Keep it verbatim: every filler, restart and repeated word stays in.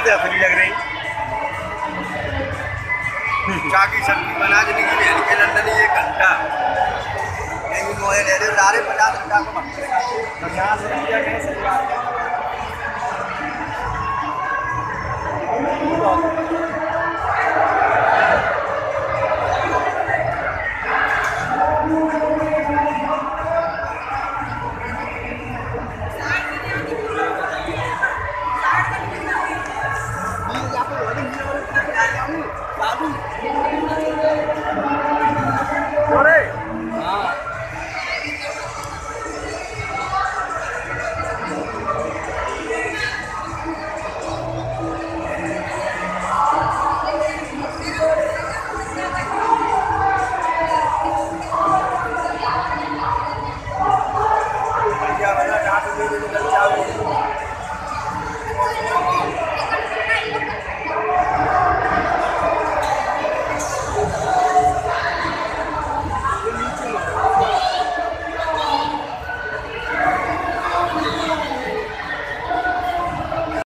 असली लग रही। चाय की सब्जी बना देने के लिए हल्के लंदन ये घंटा लेकिन मोए ले रहे सारे पचास रुपया को पचास रुपया के सही बात है। क्या बना